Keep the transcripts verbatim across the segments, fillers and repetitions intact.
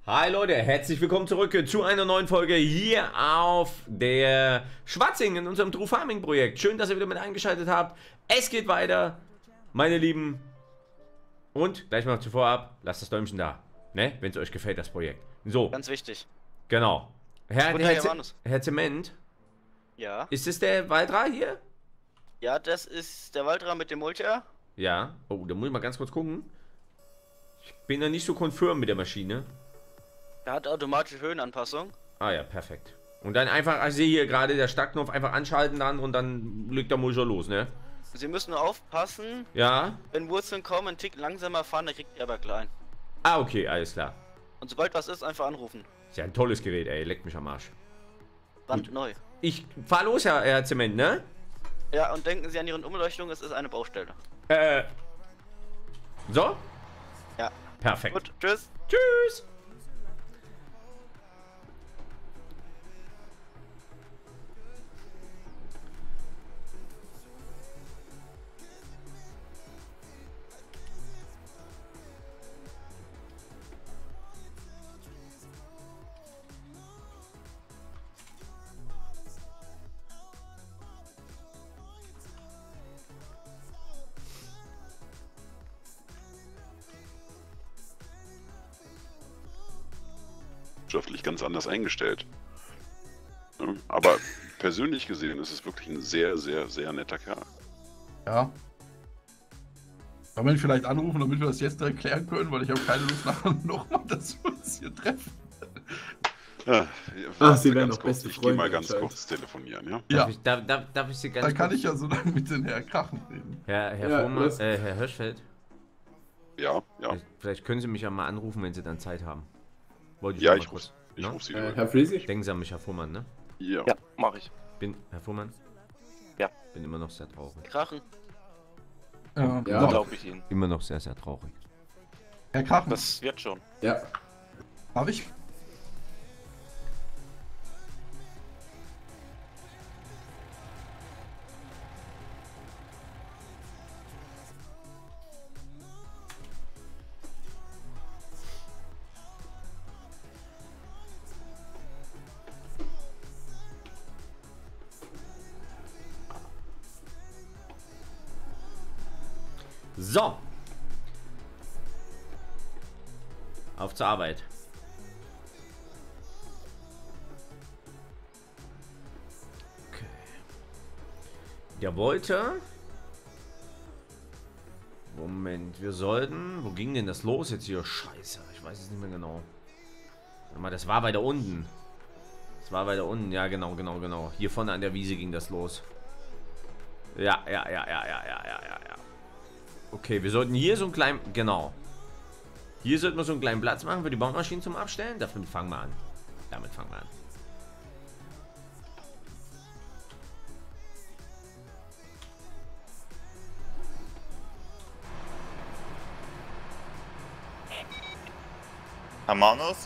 Hi Leute, herzlich willkommen zurück zu einer neuen Folge hier auf der Schwatzing in unserem True Farming Projekt. Schön, dass ihr wieder mit eingeschaltet habt. Es geht weiter, meine Lieben. Und gleich mal zuvor ab, lasst das Däumchen da, ne? Wenn es euch gefällt, das Projekt. So. Ganz wichtig. Genau. Herr, Guten Herr, Tag, Herr Z Herr Zement. Ja. Ist es der Waldra hier? Ja, das ist der Waldra mit dem Mulcher. Ja. Oh, da muss ich mal ganz kurz gucken. Ich bin da nicht so konfirm mit der Maschine. Er hat automatische Höhenanpassung. Ah ja, perfekt. Und dann einfach, ich sehe hier gerade der Startknopf, einfach anschalten dann und dann legt der Mulcher los, ne? Sie müssen nur aufpassen, Ja. wenn Wurzeln kommen, einen Tick langsamer fahren, dann kriegt ihr aber klein. Ah, okay, alles klar. Und sobald was ist, einfach anrufen. Ist ja ein tolles Gerät, ey, leckt mich am Arsch. Brandneu. Ich fahr los, Herr, Herr Zement, ne? Ja, und denken Sie an Ihre Umleuchtung, es ist eine Baustelle. Äh. So? Ja. Perfekt. Gut, tschüss. Tschüss. Wirtschaftlich ganz anders eingestellt. Ja, aber persönlich gesehen ist es wirklich ein sehr, sehr, sehr netter Kerl. Ja. Kann man ihn vielleicht anrufen, damit wir das jetzt direkt klären können, weil ich habe keine Lust nachher nochmal, dass wir uns hier treffen. Ja, Ach, Sie werden ganz doch kurz. beste Ich gehe mal Freunde ganz anscheinend. kurz telefonieren, ja? Ja, Darf ich, darf, darf, darf ich Sie ganz dann kann kurz- ich ja so lange mit den Herr Krachen reden. Herr, Herr Ja, Fuhrmann, los. äh, Herr Hirschfeld, Ja, ja. vielleicht, vielleicht können Sie mich ja mal anrufen, wenn Sie dann Zeit haben. Wollte Ja, nur mal ich kurz, rufe ich ne? ruf Sie Äh, durch. Herr Friesig? Denken Sie an mich, Herr Fuhrmann, ne? Ja. Ja, mach ich. Bin, Herr Fuhrmann? Ja. Bin immer noch sehr traurig. Krachen. Ja, Ja. so, Glaube ich Ihnen. Immer noch sehr, sehr traurig. Herr Krachen, Das wird schon. Ja. habe ich? So. Auf zur Arbeit. Okay. Der wollte... Moment, wir sollten... Wo ging denn das los jetzt hier? Scheiße, ich weiß es nicht mehr genau. Warte mal, das war weiter unten. Das war weiter unten, ja genau, genau, genau. Hier vorne an der Wiese ging das los. Ja, ja, ja, ja, ja, ja, ja, ja, ja. Okay, wir sollten hier so einen kleinen... Genau. Hier sollten wir so einen kleinen Platz machen für die Baumaschinen zum Abstellen. Damit fangen wir an. Damit fangen wir an. Herr Manus?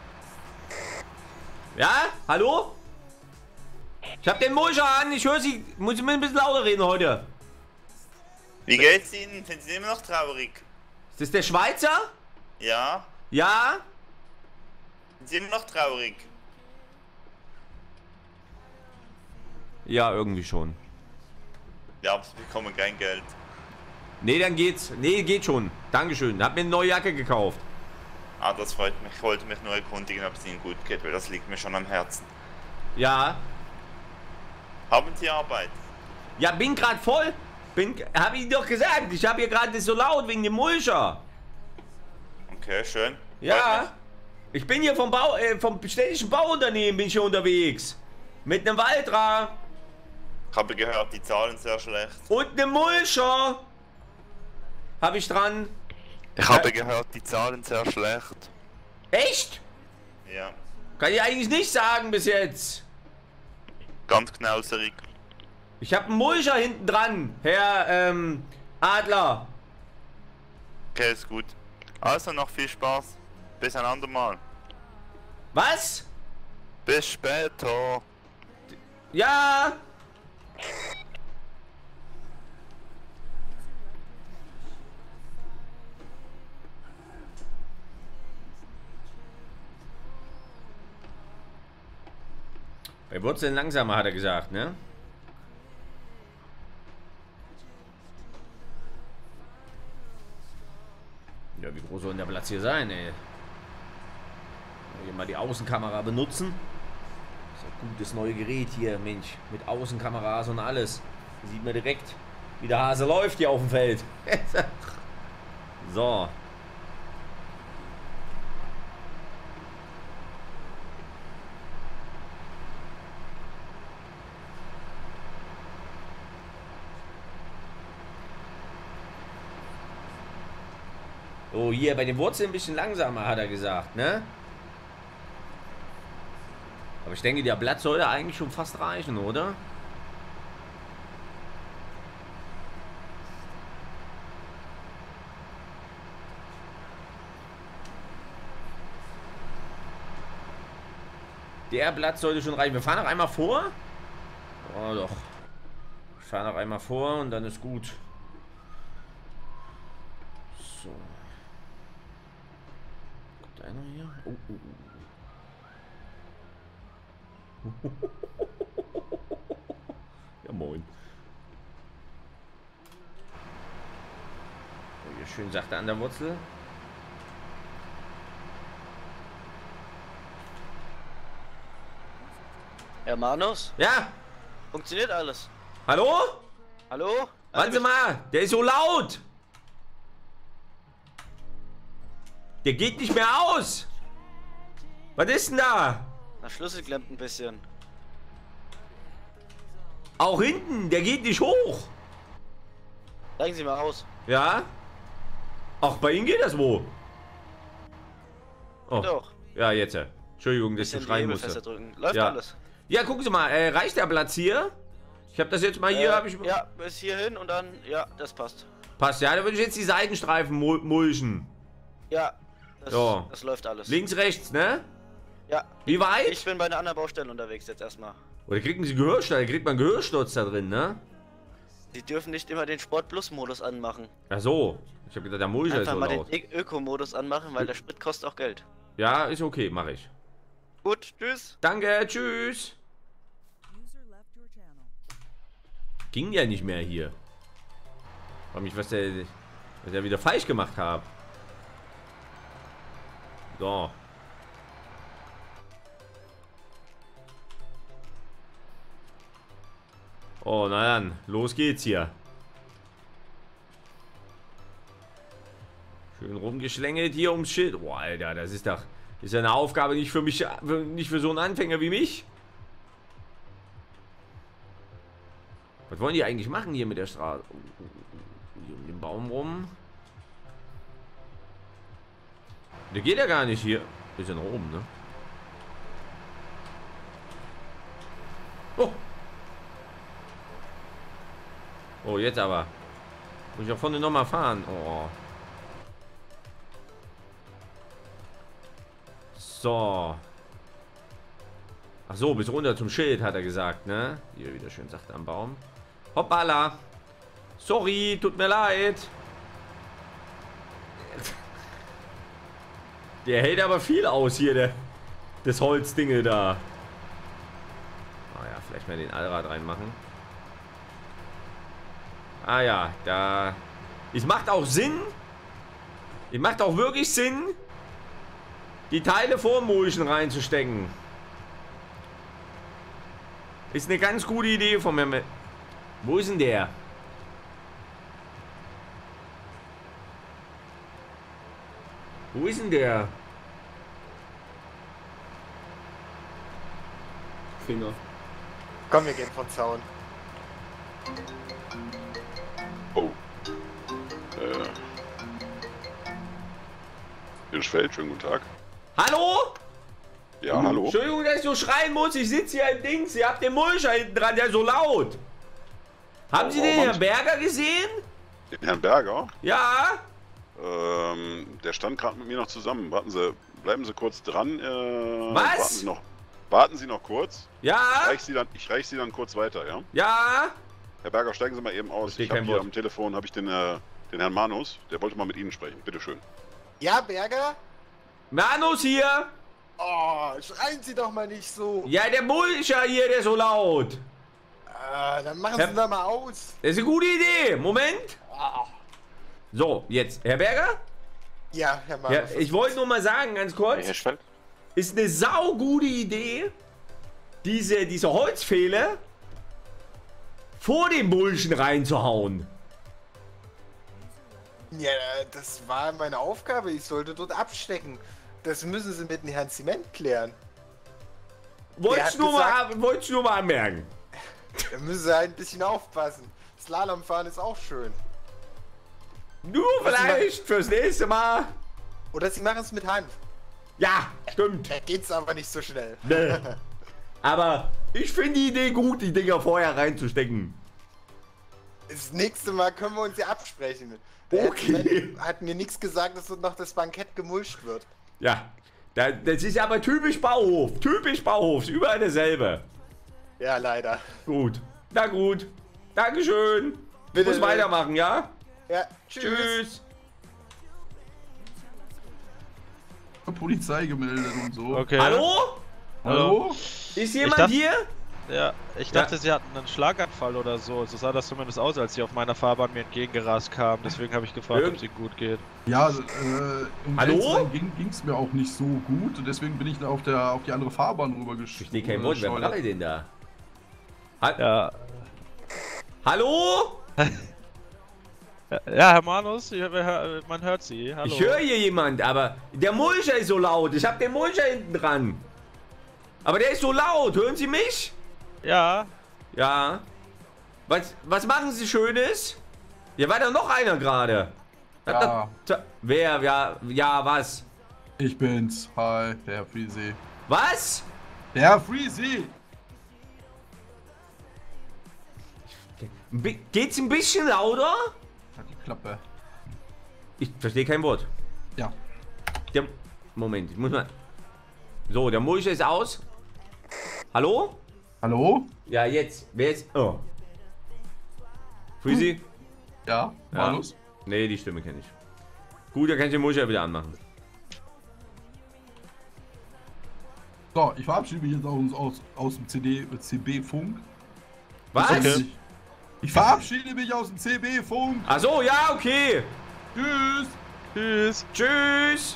Ja? Hallo? Ich hab den Mulcher an. Ich höre Sie. Muss ich ein bisschen lauter reden heute. Wie geht's Ihnen? Sind Sie immer noch traurig? Ist das der Schweizer? Ja? Ja? Sind Sie immer noch traurig? Ja, irgendwie schon. Ja, aber Sie bekommen kein Geld. Nee, dann geht's. Nee, geht schon. Dankeschön. Hab mir eine neue Jacke gekauft. Ah, das freut mich. Ich wollte mich nur erkundigen, ob es Ihnen gut geht, weil das liegt mir schon am Herzen. Ja. Haben Sie Arbeit? Ja, bin grad voll. Bin, hab ich doch gesagt. Ich hab hier gerade so laut wegen dem Mulcher. Okay, schön. Freut Ja. Ich bin hier vom Bau, äh, vom städtischen Bauunternehmen bin ich hier unterwegs. Mit einem Waldra. mich. Ich habe gehört, die Zahlen sehr schlecht. Und einem Mulcher. Hab ich dran. Ich habe gehört, die Zahlen sehr schlecht. Echt? Ja. Kann ich eigentlich nicht sagen bis jetzt. Ganz knauserig. Ich habe einen Mulcher hinten dran, Herr ähm, Adler. Okay, ist gut. Also noch viel Spaß. Bis ein andermal. Was? Bis später. Ja. Bei Wurzeln langsamer, hat er gesagt, ne? Ja, wie groß soll denn der Platz hier sein, ey? Hier mal die Außenkamera benutzen. Das ist ein gutes neues Gerät hier, Mensch. Mit Außenkameras und alles. Da sieht man direkt, wie der Hase läuft hier auf dem Feld. So. Oh, hier bei den Wurzeln ein bisschen langsamer, hat er gesagt, ne? Aber ich denke, der Blatt sollte eigentlich schon fast reichen, oder? Der Blatt sollte schon reichen. Wir fahren noch einmal vor. Oh, doch. Ich fahre noch einmal vor und dann ist gut. So. Kommt einer hier? Oh, oh, oh. Ja, moin. Oh, hier schön sachte an der Wurzel. Hermanus? Ja! Funktioniert alles. Hallo? Hallo? Warten Sie mal, der ist so laut! Der geht nicht mehr aus! Was ist denn da? Na, Schlüssel klemmt ein bisschen. Auch hinten, der geht nicht hoch! Zeigen Sie mal aus. Ja? Ach, bei Ihnen geht das wo? Oh. Doch. Ja, jetzt. ja. Entschuldigung, dass ich Bisschen schreien die musste. Hebelfeste drücken. Läuft Ja. alles. Ja, gucken Sie mal, äh, reicht der Platz hier? Ich habe das jetzt mal hier, Äh, habe ich... Ja, bis hierhin und dann, ja, das passt. Passt, ja, da würde ich jetzt die Seitenstreifen mul mulchen. Ja, das, Ja. das läuft alles. Links, rechts, ne? Ja, Wie weit? ich bin bei einer anderen Baustelle unterwegs jetzt erstmal. Oder kriegen Sie Gehörsturz? Da kriegt man Gehörsturz da drin, ne? Sie dürfen nicht immer den Sport-Plus-Modus anmachen. Ach so. Ich habe gedacht, der Mulcher ist Einfach so mal laut. den Öko-Modus anmachen, weil der Sprit kostet auch Geld. Ja, ist okay, mache ich. Gut, tschüss. Danke, tschüss. Ging ja nicht mehr hier. Frag mich, was der, was der wieder falsch gemacht hat. So. Oh, na dann, los geht's hier. Schön rumgeschlängelt hier ums Schild. Boah, Alter, das ist doch... Ist ja eine Aufgabe nicht für mich, nicht für so einen Anfänger wie mich. Was wollen die eigentlich machen hier mit der Straße? Hier um den Baum rum. Der geht ja gar nicht hier. Ist ja nach oben, ne? Oh. Oh, jetzt aber. Muss ich auch vorne nochmal fahren. Oh. So. Ach so, bis runter zum Schild, hat er gesagt, ne? Hier wieder schön sachte am Baum. Hoppala. Sorry, tut mir leid. Der hält aber viel aus hier, der, das Holzdinge da. Naja, vielleicht mal den Allrad reinmachen. Ah ja, da... Es macht auch Sinn. Es macht auch wirklich Sinn, die Teile vor dem Mulchen reinzustecken. Ist eine ganz gute Idee von mir. Wo ist denn der? Wo ist denn der? Finger. Komm, wir gehen von Zaun. Oh. Äh. Hirschfeld, schönen guten Tag. Hallo? Ja, hallo. Entschuldigung, dass ich so schreien muss. Ich sitze hier im Dings. Ihr habt den Mulcher hinten dran, der ist so laut. Haben Oh, Sie oh, den Mann. Herrn Berger gesehen? Den Herrn Berger? Ja. Ähm, der stand gerade mit mir noch zusammen. Warten Sie, bleiben Sie kurz dran. Äh, Was? Warten Sie noch, warten Sie noch kurz. Ja. Ich reiche Sie dann, ich reich Sie dann kurz weiter, ja? Ja. Herr Berger, steigen Sie mal eben aus. Verstehe Ich habe kein hier Wort. am Telefon habe ich den, äh, den Herrn Manus. Der wollte mal mit Ihnen sprechen. Bitte schön. Ja, Berger? Manus hier. Oh, schreien Sie doch mal nicht so. Ja, der Mulcher hier, der ist so laut. Ah, dann machen Herr- Sie da mal aus. Das ist eine gute Idee. Moment. Ah. So, jetzt. Herr Berger? Ja, Herr Mann. Ja, ich wollte nur mal sagen, ganz kurz. Herr Schwell? Ist eine saugute Idee, diese, diese Holzpfähle vor den Bulchen reinzuhauen. Ja, das war meine Aufgabe. Ich sollte dort abstecken. Das müssen Sie mit dem Herrn Zement klären. Wollt's hat nur, gesagt- mal, wollt's nur mal anmerken. Da müssen Sie halt ein bisschen aufpassen. Slalomfahren ist auch schön. Nur vielleicht fürs nächste Mal. Oder Sie machen es mit Hand. Ja, stimmt. Da geht's aber nicht so schnell. Nee. Aber ich finde die Idee gut, die Dinger vorher reinzustecken. Das nächste Mal können wir uns ja absprechen. Okay. Der Zement hat mir nichts gesagt, dass dort noch das Bankett gemulcht wird. Ja, da, das ist aber typisch Bauhof. Typisch Bauhof. Ist überall dasselbe. Ja, leider. Gut. Na gut. Dankeschön. Ich Bitte, muss bitte. weitermachen, ja? Ja, tschüss. Tschüss. Polizei gemeldet und so. Okay. Hallo? Hallo? Ist jemand dachte- hier? Ja, ich dachte, sie hatten einen Schlaganfall oder so. So sah das zumindest aus, als sie auf meiner Fahrbahn mir entgegengerast kamen. Deswegen habe ich gefragt, Irgend- ob es ihnen gut geht. Ja, äh, um Hallo? ehrlich zu sein, ging ging's mir auch nicht so gut. Und deswegen bin ich auf, der, auf die andere Fahrbahn rübergeschickt. Ich sehe kein Wort. Wer brabbelt denn da? Ha Ja, Hallo? ja, Herr Manus, ich- wir- man hört Sie. Hallo. Ich höre hier jemand, aber der Mulcher ist so laut. Ich habe den Mulcher hinten dran. Aber der ist so laut. Hören Sie mich? Ja, Ja. Was, was machen Sie Schönes? Hier war da noch einer gerade. Hat Ja. da- Wer? Ja, ja, was? Ich bin's. Hi, der Herr Friese. Was? Der Herr Friese! Ein bi- Geht's ein bisschen lauter? Hat die Klappe. Ich verstehe kein Wort. Ja. Der, Moment, ich muss mal. So, der Mulcher ist aus. Hallo? Hallo? Ja, jetzt. Wer ist. Oh. Freezy? Ja, Manus? Nee, die Stimme kenne ich. Gut, da kann ich den Mulcher wieder anmachen. So, ich verabschiede mich jetzt aus, aus, aus dem C D, C B-Funk. Was? Okay. Ich verabschiede mich aus dem C B-Funk. Ach so, ja, okay. Tschüss. tschüss. Tschüss.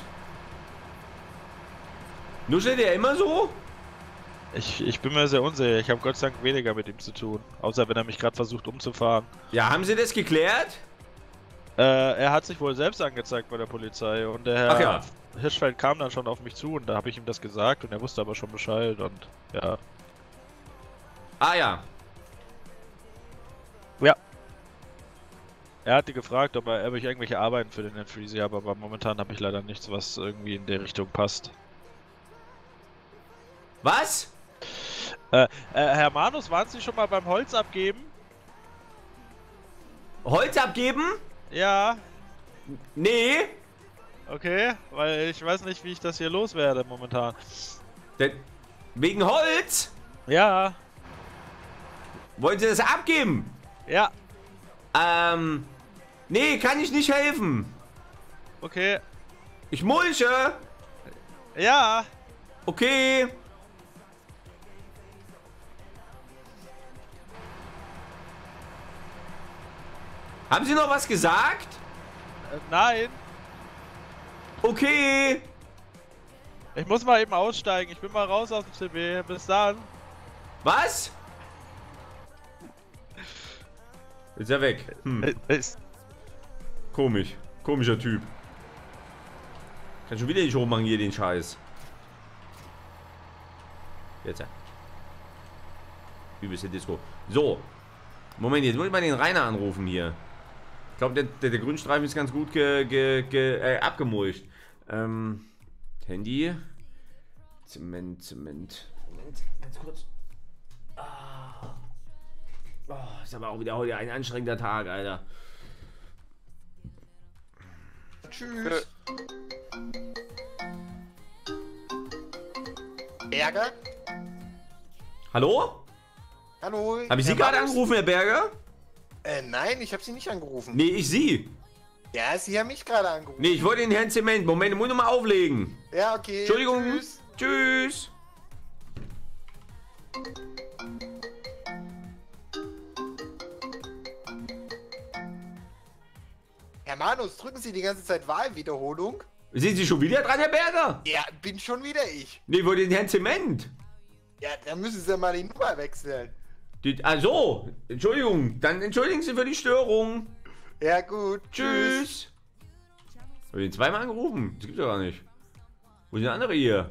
Nuschelt er immer so? Ich, ich bin mir sehr unsicher. Ich habe Gott sei Dank weniger mit ihm zu tun. Außer wenn er mich gerade versucht umzufahren. Ja, haben Sie das geklärt? Äh, er hat sich wohl selbst angezeigt bei der Polizei. Und der Herr Ach ja. Hirschfeld kam dann schon auf mich zu und da habe ich ihm das gesagt und er wusste aber schon Bescheid und ja. Ah ja. Er hatte gefragt, ob er, ob ich irgendwelche Arbeiten für den Herrn Freezy habe, aber momentan habe ich leider nichts, was irgendwie in der Richtung passt. Was? Äh, äh, Herr Manus, waren Sie schon mal beim Holz abgeben? Holz abgeben? Ja, Nee. okay, weil ich weiß nicht, wie ich das hier loswerde momentan. Das, wegen Holz? Ja, Wollen Sie das abgeben? ja, Ähm. Nee, kann ich nicht helfen. okay, Ich mulche. ja. Okay. Haben Sie noch was gesagt? Äh, nein, Okay. ich muss mal eben aussteigen. Ich bin mal raus aus dem C B. Bis dann. Was? Ist er weg. Hm. Äh, ist- Komisch. Komischer Typ. Kann schon wieder nicht hochmachen hier den Scheiß. Jetzt. ja. Übelste Disco. So. Moment, jetzt muss ich mal den Rainer anrufen hier. Ich glaube, der, der, der Grünstreifen ist ganz gut ge, ge, ge, äh, abgemulcht. Ähm, Handy. Zement, Zement. Moment, ganz kurz. Ah. Oh, ist aber auch wieder heute ein anstrengender Tag, Alter. Tschüss. Berger? Hallo? Hallo? Habe ich Sie Herr gerade Manus? angerufen, Herr Berger? Äh, nein, ich habe Sie nicht angerufen. Nee, ich Sie. Ja, Sie haben mich gerade angerufen. Nee, ich wollte den Herrn Zement. Moment, ich muss noch mal auflegen. Ja, okay. Entschuldigung. Tschüss. Tschüss. Herr Manus, drücken Sie die ganze Zeit Wahlwiederholung? Sind Sie schon wieder dran, Herr Berger? Ja, bin schon wieder ich. Nee, wo den Herrn Zement? Ja, dann müssen Sie mal die Nummer wechseln. Die, also, Entschuldigung, dann entschuldigen Sie für die Störung. Ja, gut. Tschüss. Hab ich ihn zweimal angerufen? Das gibt's doch gar nicht. Wo sind die andere hier?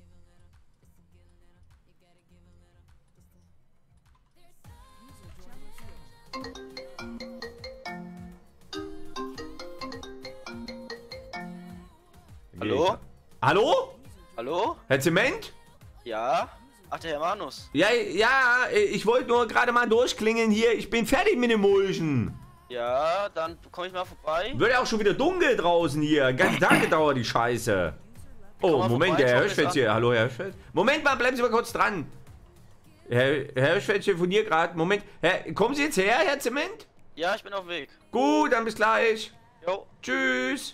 Hallo? Hallo? Hallo? Herr Zement? Ja? Ach, der Herr Manus. Ja, ja, ich wollte nur gerade mal durchklingeln hier. Ich bin fertig mit dem Mulchen. Ja, dann komme ich mal vorbei. Wird ja auch schon wieder dunkel draußen hier. Ganze Tag gedauert die Scheiße. Oh, Komm mal Moment, vorbei, der Herr schau mir's Hirschfeld an. hier. Hallo, Herr Hirschfeld. Moment mal, bleiben Sie mal kurz dran. Herr, Herr Hirschfeld telefoniert gerade. Moment. Herr, kommen Sie jetzt her, Herr Zement? Ja, ich bin auf dem Weg. Gut, dann bis gleich. Jo. Tschüss.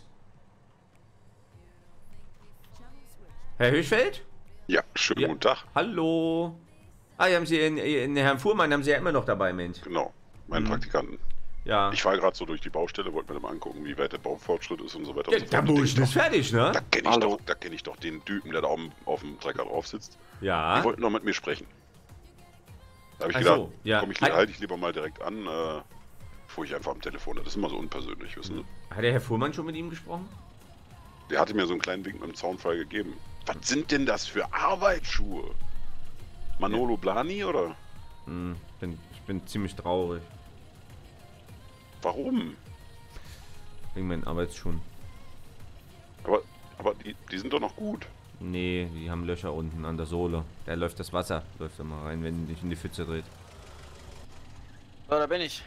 Herr Hirschfeld? Ja, schönen Ja. guten Tag. Hallo. Ah, hier haben Sie in, in Herrn Fuhrmann, haben Sie ja immer noch dabei, Mensch. Genau, meinen Mhm. Praktikanten. Ja. Ich fahre gerade so durch die Baustelle, wollte mir mal angucken, wie weit der Baufortschritt ist und so weiter Ja, und so der fort. Da Mulchen denk ist ich fertig, doch- ne? Da kenne ich, Hallo. doch- da kenn ich doch den Typen, der da auf dem, auf dem Trecker drauf sitzt. Die Ja. wollten noch mit mir sprechen. Da habe ich Ach gedacht, so, ja. komm ich, Halt- halte ich lieber mal direkt an, äh, bevor ich einfach am Telefon. Das ist immer so unpersönlich, wissen Sie? Hat der Herr Fuhrmann schon mit ihm gesprochen? Der hatte mir so einen kleinen Wink mit dem Zaunfall gegeben. Was sind denn das für Arbeitsschuhe? Manolo Blahni oder? Hm, bin, ich bin ziemlich traurig. Warum? Wegen meinen Arbeitsschuhen. Aber, aber die, die sind doch noch gut. Nee, die haben Löcher unten an der Sohle. Da läuft das Wasser. Läuft da mal rein, wenn dich in die Pfütze dreht. So, da bin ich.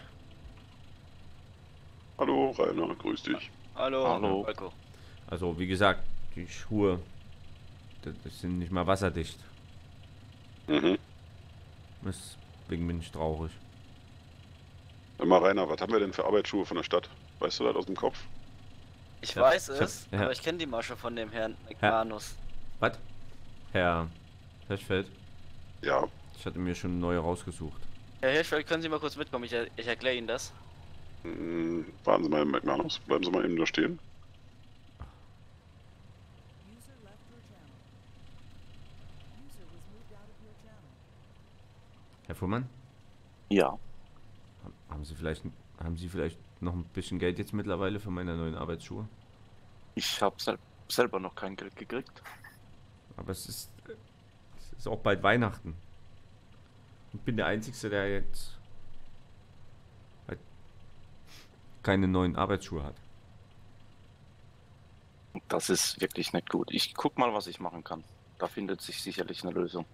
Hallo Rainer, grüß dich. Hallo. Hallo. Falco. Also, wie gesagt, die Schuhe, das, das sind nicht mal wasserdicht. Mhm. Deswegen bin ich traurig. Sag mal Rainer, was haben wir denn für Arbeitsschuhe von der Stadt? Weißt du das aus dem Kopf? Ich Ja, weiß ich hab- es, ja. aber ich kenne die Masche von dem Herrn McManus. Was? Herr Hirschfeld? Ja. Ich hatte mir schon neue rausgesucht. Herr Hirschfeld, können Sie mal kurz mitkommen? Ich, er- ich erkläre Ihnen das. Hm, warten Sie mal, McManus. Bleiben Sie mal eben da stehen. Herr Fuhrmann? Ja, Haben- Haben Sie vielleicht, haben Sie vielleicht noch ein bisschen Geld jetzt mittlerweile für meine neuen Arbeitsschuhe? ich habe sel selber noch kein Geld gekriegt. Aber es ist, es ist auch bald Weihnachten. Ich bin der Einzige, der jetzt halt keine neuen Arbeitsschuhe hat. Das ist wirklich nicht gut. Ich guck mal, was ich machen kann. Da findet sich sicherlich eine Lösung.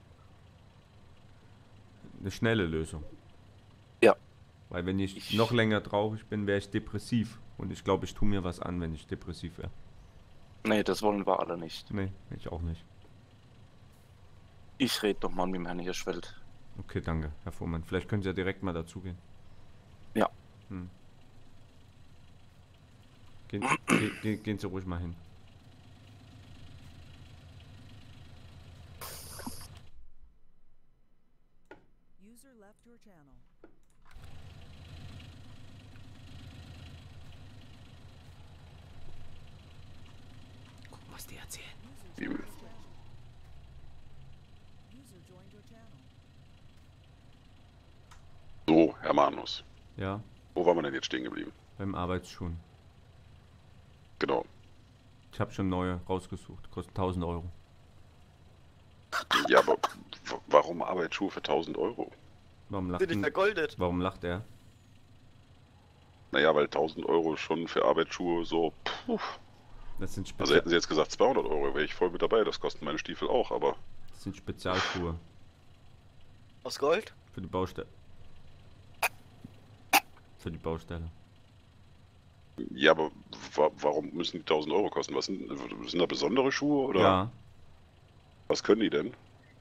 Eine schnelle Lösung. Ja. Weil wenn ich, Ich- noch länger traurig bin, wäre ich depressiv. Und ich glaube, ich tue mir was an, wenn ich depressiv wäre. Nee, das wollen wir alle nicht. Nee, ich auch nicht. Ich rede doch mal mit dem Herrn Hirschfeld. Okay, danke, Herr Fuhrmann. Vielleicht können Sie ja direkt mal dazugehen. Ja. Hm. Gehen, ge, ge, gehen Sie ruhig mal hin. User left your channel. Guck, was die erzählen. Ihm. User joined your channel. So, Herr Manus. Ja, Wo waren wir denn jetzt stehen geblieben? beim Arbeitsschuhen. Genau. Ich habe schon neue rausgesucht. Kosten tausend Euro. Ja, aber w- warum Arbeitsschuhe für tausend Euro? Warum lacht, Sind nicht denn- vergoldet. warum lacht er? Naja, weil tausend Euro schon für Arbeitsschuhe so. Puh. Das sind, Also Spezial hätten Sie jetzt gesagt zweihundert Euro, wäre ich voll mit dabei. Das kosten meine Stiefel auch, aber. das sind Spezialschuhe Aus Gold? für die Baustelle. Für die Baustelle. Ja, aber wa warum müssen die tausend Euro kosten? Was sind, sind da besondere Schuhe oder Ja, was können die denn?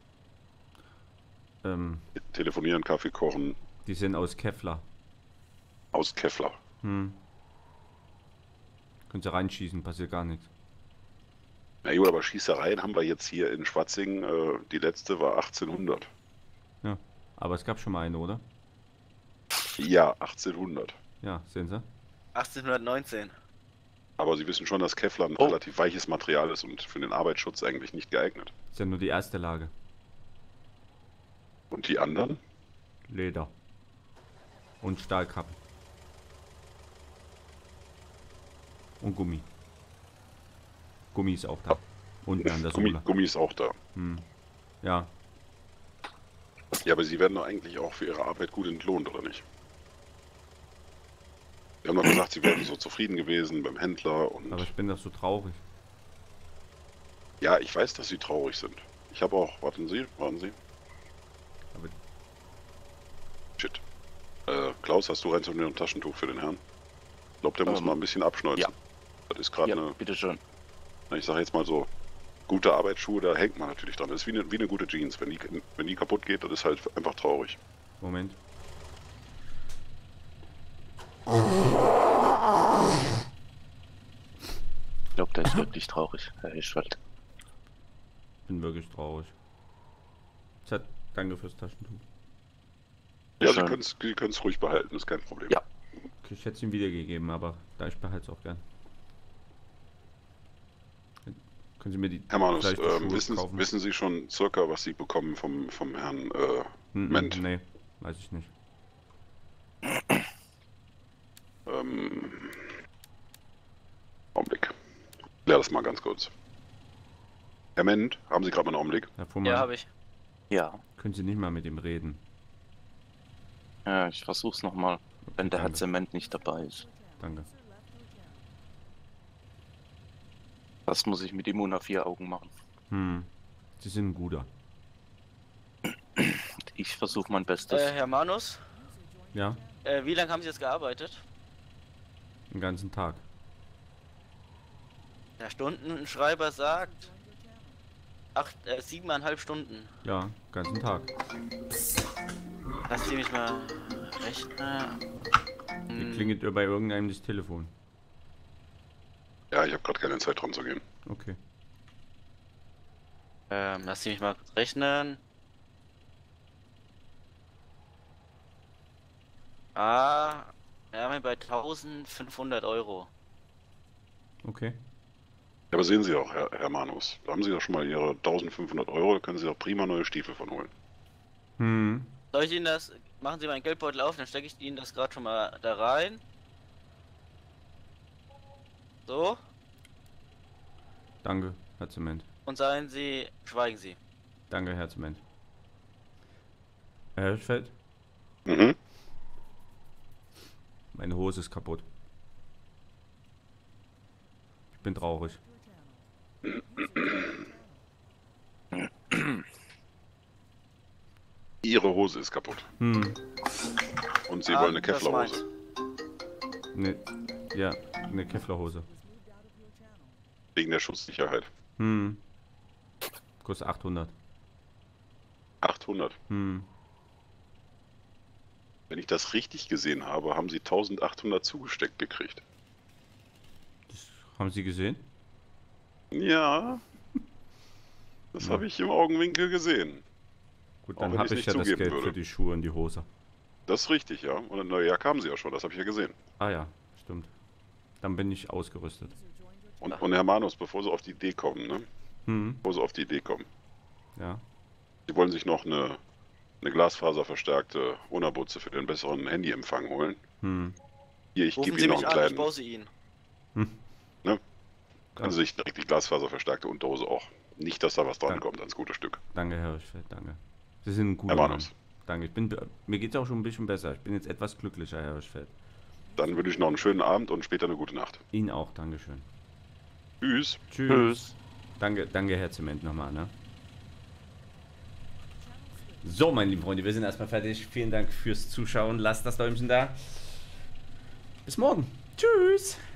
ähm, Telefonieren, Kaffee kochen, die sind aus Kevlar. aus Kevlar. Hm. Können Sie reinschießen, passiert gar nichts. Na gut, aber Schießereien haben wir jetzt hier in Schwatzing, äh, die letzte war achtzehnhundert. Ja, aber es gab schon mal eine, oder? Ja, achtzehnhundert. Ja, sehen Sie? achtzehnhundertneunzehn. Aber Sie wissen schon, dass Kevlar ein Oh. relativ weiches Material ist und für den Arbeitsschutz eigentlich nicht geeignet. Ist ja nur die erste Lage. Und die anderen? Leder. Und Stahlkappen. Und Gummi. Gummi ist auch da. Unten an der Gummi, Sohle. Gummi ist auch da. Hm. Ja, Ja, aber Sie werden doch eigentlich auch für Ihre Arbeit gut entlohnt, oder nicht? Sie haben doch gesagt, Sie wären so zufrieden gewesen beim Händler und... aber ich bin doch so traurig. Ja, ich weiß, dass Sie traurig sind. Ich habe auch... Warten Sie, warten Sie. Aber Shit. Äh, Klaus, hast du eins von dem Taschentuch für den Herrn? Ich glaube, der muss Ähm, mal ein bisschen abschneuzen. ja. Das ist gerade Ja, eine... bitteschön. Na, ich sage jetzt mal so... Gute Arbeitsschuhe, da hängt man natürlich dran. Das ist wie eine, wie eine gute Jeans. Wenn die, wenn die kaputt geht, das ist halt einfach traurig. Moment. Ich glaube, der ist wirklich traurig, Herr Hirschfeld. Bin wirklich traurig. Tja, danke fürs Taschentuch. Ja, Sie Schön. können es Sie können's ruhig behalten, ist kein Problem. Ja. Okay, ich hätte es ihm wiedergegeben, aber da ich behalte es auch gern. Können Sie mir die Herr Manus, vielleicht die ähm, Schuhe wissen, kaufen? wissen Sie schon circa, was Sie bekommen vom, vom Herrn äh, Hm, Ment? Nee, weiß ich nicht. Ähm, Augenblick. Klär das mal ganz kurz. Herr Ment, haben Sie gerade mal einen Augenblick? Herr Fuhrmann, Ja, habe ich. Ja, können Sie nicht mal mit ihm reden? ja ich versuch's nochmal, wenn der Herr Danke. Zement nicht dabei ist. Danke. Das muss ich mit ihm unter vier Augen machen. Hm. Sie sind ein guter. Ich versuche mein Bestes. Äh, Herr Manus, Ja? äh, wie lange haben Sie jetzt gearbeitet? Den ganzen Tag. Der Stundenschreiber sagt acht, äh, siebeneinhalb Stunden. Ja, ganzen Tag. Lass Sie mich mal rechnen. Hier Hm, klingelt bei irgendeinem das Telefon. Ja, ich habe gerade keine Zeit dran zu gehen. Okay. ähm, lass Sie mich mal kurz rechnen. Ah, wir haben bei eintausendfünfhundert Euro. Okay. Ja, aber sehen Sie auch, Herr, Herr Manus, da haben Sie doch schon mal Ihre eintausendfünfhundert Euro, da können Sie auch prima neue Stiefel von holen. Hm. Soll ich Ihnen das, machen Sie meinen Geldbeutel auf, dann stecke ich Ihnen das gerade schon mal da rein. So, Danke, Herr Zement. und sagen Sie, schweigen Sie. Danke, Herr Zement. Herr Hirschfeld, Mhm. meine Hose ist kaputt. Ich bin traurig. Ihre Hose ist kaputt. Hm. Und Sie Ah, wollen eine das Kevlarhose. Ne, ja, eine Kevlarhose. Wegen der Schutzsicherheit. Hm. Kostet achthundert. achthundert. Hm. Wenn ich das richtig gesehen habe, haben Sie eintausendachthundert zugesteckt gekriegt. Das haben Sie gesehen? Ja. Das Ja. habe ich im Augenwinkel gesehen. Gut, Auch dann wenn habe ich's ich nicht ja das zugeben Geld würde. für die Schuhe und die Hose. Das ist richtig, ja. Und eine neue Jacke haben Sie ja schon, das habe ich ja gesehen. Ah ja, stimmt. Dann bin ich ausgerüstet. Und, und Herr Manus, bevor Sie auf die Idee kommen, ne? Hm. Bevor Sie auf die Idee kommen. Ja. Sie wollen sich noch eine, eine glasfaserverstärkte Unterbutze für den besseren Handyempfang holen. Hm. Hier, ich Rufen gebe Sie Ihnen noch mich einen an, ich kleinen. baue sie Ihnen. Können Sie sich direkt die glasfaserverstärkte Unterhose auch. Nicht, dass da was dran Danke. kommt ans gute Stück. Danke, Herr Hirschfeld, danke. Sie sind ein guter Herr Mann. Manus, Danke. Ich bin, mir geht es auch schon ein bisschen besser. Ich bin jetzt etwas glücklicher, Herr Hirschfeld. dann wünsche ich noch einen schönen Abend und später eine gute Nacht. Ihnen auch, Dankeschön. Tschüss. Tschüss. Tschüss. Danke, danke, Herr Zement, nochmal, ne? So, meine lieben Freunde, wir sind erstmal fertig. Vielen Dank fürs Zuschauen. Lasst das Däumchen da. Bis morgen. Tschüss.